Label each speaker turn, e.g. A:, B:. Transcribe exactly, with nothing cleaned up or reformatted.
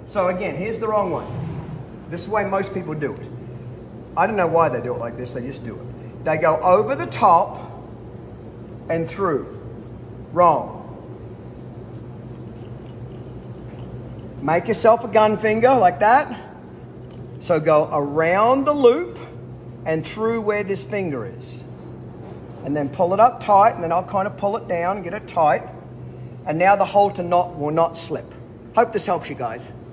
A: So again, here's the wrong one. This is the way most people do it. I don't know why they do it like this, they just do it. They go over the top and through. Wrong. Make yourself a gun finger like that. So go around the loop and through where this finger is. And then pull it up tight, and then I'll kind of pull it down and get it tight. And now the halter knot will not slip. Hope this helps you guys.